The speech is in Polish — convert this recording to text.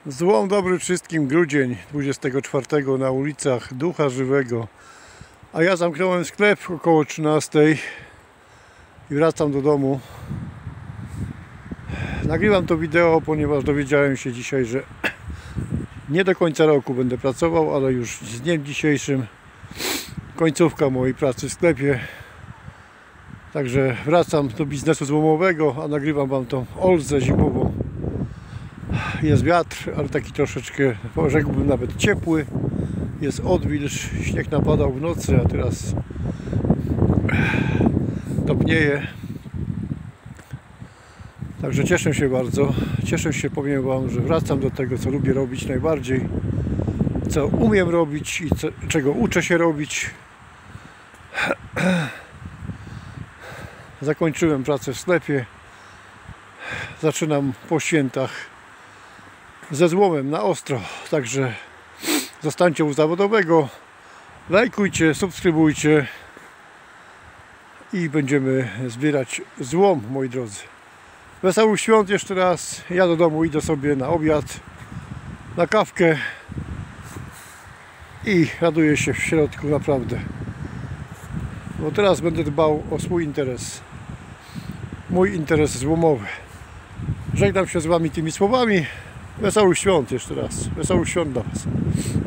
Złom dobry wszystkim, grudzień 24 na ulicach Ducha Żywego. A ja zamknąłem sklep około 13 i wracam do domu. Nagrywam to wideo, ponieważ dowiedziałem się dzisiaj, że nie do końca roku będę pracował, ale już z dniem dzisiejszym końcówka mojej pracy w sklepie. Także wracam do biznesu złomowego, a nagrywam wam tą olzę zimową. Jest wiatr, ale taki troszeczkę, rzekłbym nawet ciepły. Jest odwilż, śnieg napadał w nocy, a teraz topnieje. Także cieszę się bardzo. Cieszę się, powiem wam, że wracam do tego, co lubię robić najbardziej, co umiem robić i czego uczę się robić. Zakończyłem pracę w sklepie. Zaczynam po świętach ze złomem na ostro. Także zostańcie u zawodowego, lajkujcie, subskrybujcie i będziemy zbierać złom, moi drodzy. Wesołych świąt jeszcze raz. Ja do domu idę sobie na obiad, na kawkę i raduję się w środku naprawdę. Bo teraz będę dbał o swój interes. Mój interes złomowy. Żegnam się z wami tymi słowami. Wesołych świąt jeszcze raz. Wesołych świąt dla was.